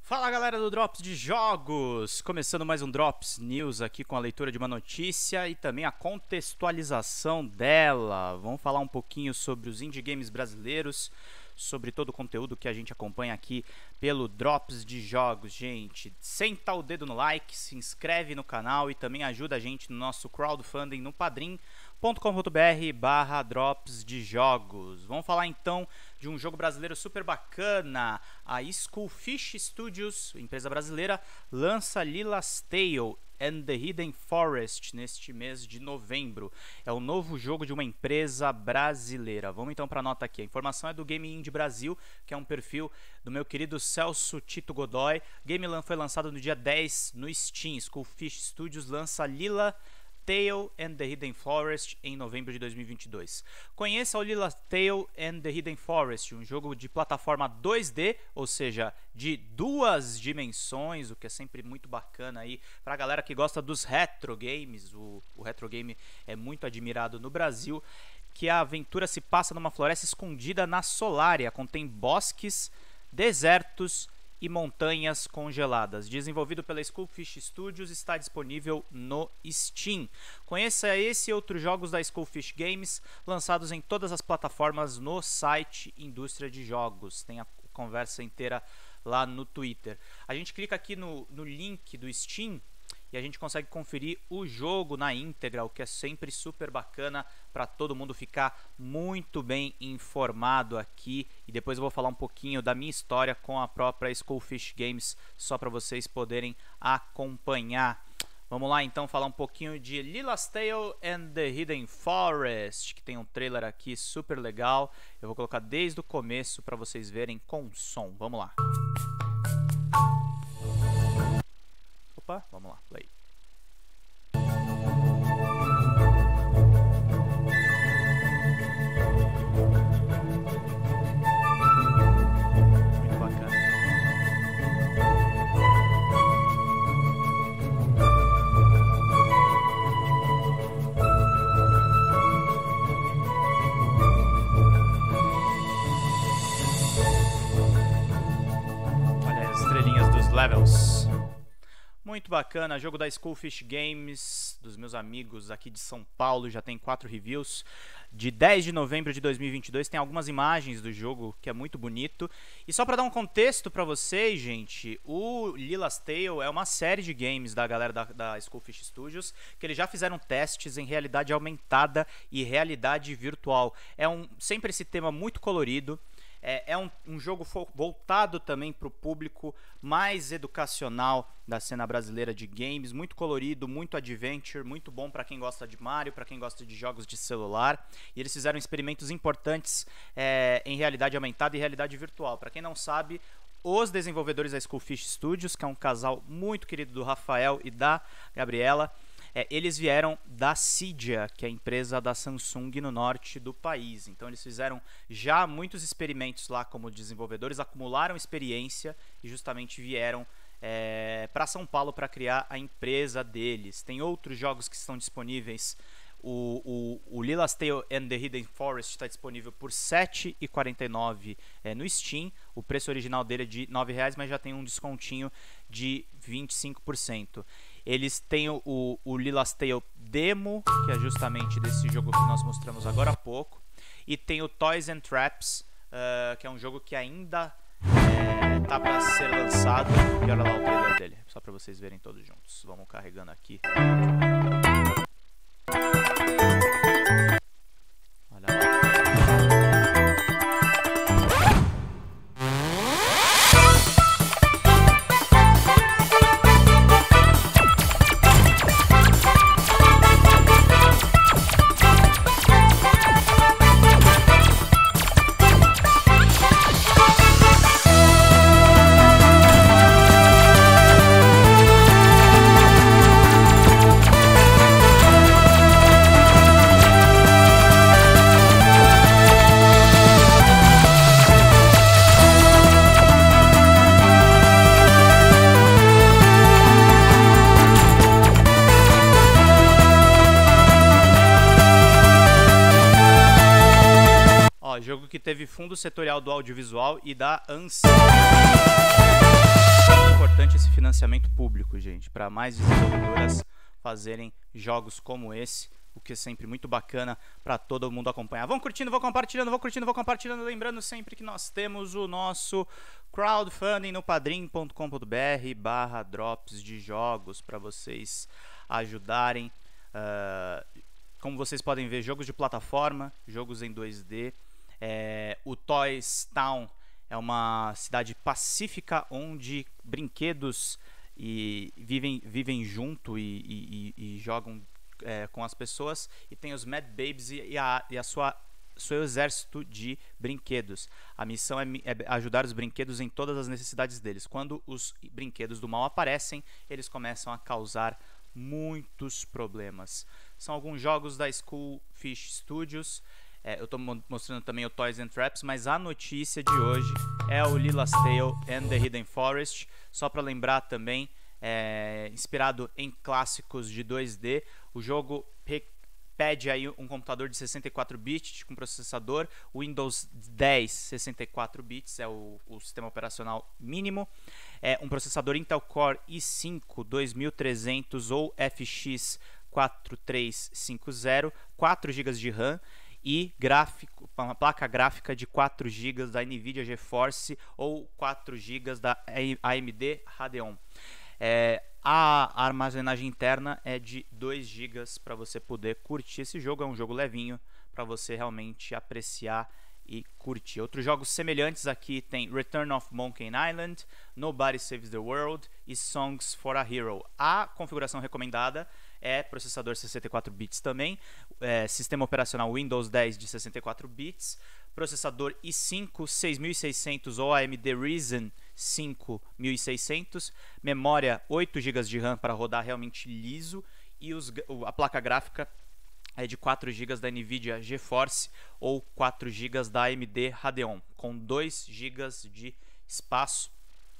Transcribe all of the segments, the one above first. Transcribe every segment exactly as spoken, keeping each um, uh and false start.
Fala galera do Drops de Jogos! Começando mais um Drops News aqui com a leitura de uma notícia e também a contextualização dela. Vamos falar um pouquinho sobre os indie games brasileiros, sobre todo o conteúdo que a gente acompanha aqui pelo Drops de Jogos, gente. Senta o dedo no like, se inscreve no canal e também ajuda a gente no nosso crowdfunding no padrim ponto com ponto br barra drops de jogos. Vamos falar então de um jogo brasileiro super bacana. A Skullfish Studios, empresa brasileira, lança Lila's Tale and the Hidden Forest neste mês de novembro. É o novo jogo de uma empresa brasileira. Vamos então para a nota aqui. A informação é do Game Indie Brasil, que é um perfil do meu querido Celso Tito Godoy. Gameland foi lançado no dia dez no Steam. Skullfish Studios lança Lila Tale and the Hidden Forest em novembro de dois mil e vinte e dois. Conheça o Lila's Tale and the Hidden Forest, um jogo de plataforma dois D, ou seja, de duas dimensões, o que é sempre muito bacana aí para a galera que gosta dos retro games. O, o retro game é muito admirado no Brasil, que a aventura se passa numa floresta escondida na Solária, contém bosques, desertos e montanhas congeladas. Desenvolvido pela Skullfish Studios, está disponível no Steam. Conheça esse e outros jogos da Skullfish Games, lançados em todas as plataformas no site Indústria de Jogos. Tem a conversa inteira lá no Twitter. A gente clica aqui no, no link do Steam e a gente consegue conferir o jogo na íntegra, o que é sempre super bacana para todo mundo ficar muito bem informado aqui. E depois eu vou falar um pouquinho da minha história com a própria Skullfish Games, só para vocês poderem acompanhar. Vamos lá então falar um pouquinho de Lila's Tale and the Hidden Forest, que tem um trailer aqui super legal. Eu vou colocar desde o começo para vocês verem com som. Vamos lá. Opa, vamos lá, play. Muito bacana. Olha as estrelinhas dos levels. Muito bacana, jogo da Skullfish Games, dos meus amigos aqui de São Paulo, já tem quatro reviews. De dez de novembro de dois mil e vinte e dois, tem algumas imagens do jogo que é muito bonito. E só para dar um contexto para vocês, gente, o Lila's Tale é uma série de games da galera da, da Skullfish Studios, que eles já fizeram testes em realidade aumentada e realidade virtual. É um, sempre esse tema muito colorido. É, é um, um jogo voltado também para o público mais educacional da cena brasileira de games, muito colorido, muito adventure, muito bom para quem gosta de Mario, para quem gosta de jogos de celular. E eles fizeram experimentos importantes é, em realidade aumentada e realidade virtual. Para quem não sabe, os desenvolvedores da Skullfish Studios, que é um casal muito querido do Rafael e da Gabriela, É, eles vieram da Cydia, que é a empresa da Samsung no norte do país. Então eles fizeram já muitos experimentos lá como desenvolvedores, acumularam experiência e justamente vieram é, para São Paulo para criar a empresa deles. Tem outros jogos que estão disponíveis. O, o, o Lila's Tale and the Hidden Forest está disponível por sete reais e quarenta e nove centavos é, no Steam. O preço original dele é de nove reais, mas já tem um descontinho de vinte e cinco por cento. Eles têm o, o, o Lila's Tale Demo, que é justamente desse jogo que nós mostramos agora há pouco. E tem o Toys and Traps, uh, que é um jogo que ainda é, tá para ser lançado. E olha lá o trailer dele, só para vocês verem todos juntos. Vamos carregando aqui. Olha lá. Jogo que teve fundo setorial do audiovisual e da ANSI. importante esse financiamento público, gente, para mais desenvolvedoras fazerem jogos como esse, o que é sempre muito bacana para todo mundo acompanhar. Vão curtindo, vão compartilhando, vão curtindo, vão compartilhando. Lembrando sempre que nós temos o nosso crowdfunding no padrim ponto com ponto br barra drops de jogos para vocês ajudarem. Uh, como vocês podem ver, jogos de plataforma, jogos em dois D. É, o Toys Town é uma cidade pacífica onde brinquedos e vivem, vivem junto e, e, e, e jogam é, com as pessoas. E tem os Mad Babies e, e, a, e a sua seu exército de brinquedos. A missão é, é ajudar os brinquedos em todas as necessidades deles. Quando os brinquedos do mal aparecem, eles começam a causar muitos problemas. São alguns jogos da Skullfish Studios. É, eu estou mostrando também o Toys and Traps, mas a notícia de hoje é o Lila's Tale and the Hidden Forest. Só para lembrar também, é, inspirado em clássicos de dois D, o jogo pede aí um computador de sessenta e quatro bits com processador Windows dez sessenta e quatro bits, é o, o sistema operacional mínimo, é um processador Intel Core i cinco dois mil e trezentos ou F X quatro três cinco zero, quatro gigas de RAM e gráfico, uma placa gráfica de quatro gigas da Nvidia GeForce ou quatro gigas da A M D Radeon. É, a armazenagem interna é de dois gigas para você poder curtir esse jogo. É um jogo levinho para você realmente apreciar e curtir. Outros jogos semelhantes aqui tem Return of Monkey Island, Nobody Saves the World e Songs for a Hero. A configuração recomendada é processador sessenta e quatro bits também, é, sistema operacional Windows dez de sessenta e quatro bits, processador i cinco seis mil e seiscentos ou A M D Ryzen cinco mil e seiscentos, memória oito gigas de RAM para rodar realmente liso e os, a placa gráfica é de quatro gigas da Nvidia GeForce ou quatro gigas da A M D Radeon, com dois gigas de espaço.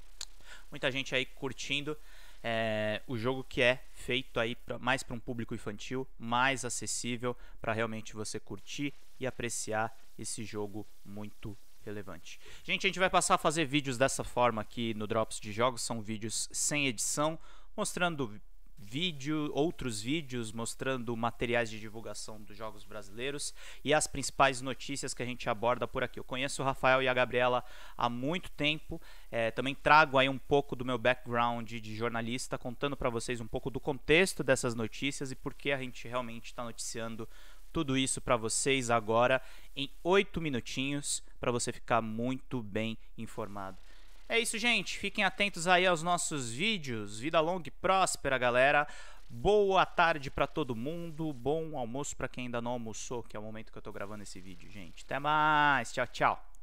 Muita gente aí curtindo é, o jogo, que é feito aí pra, mais para um público infantil, mais acessível para realmente você curtir e apreciar esse jogo muito relevante. Gente, a gente vai passar a fazer vídeos dessa forma aqui no Drops de Jogos. São vídeos sem edição, mostrando vídeo, outros vídeos mostrando materiais de divulgação dos jogos brasileiros e as principais notícias que a gente aborda por aqui. Eu conheço o Rafael e a Gabriela há muito tempo, é, também trago aí um pouco do meu background de jornalista, contando para vocês um pouco do contexto dessas notícias e por que a gente realmente está noticiando tudo isso para vocês agora em oito minutinhos, para você ficar muito bem informado. É isso, gente. Fiquem atentos aí aos nossos vídeos. Vida longa e próspera, galera. Boa tarde para todo mundo. Bom almoço para quem ainda não almoçou, que é o momento que eu tô gravando esse vídeo, gente. Até mais. Tchau, tchau.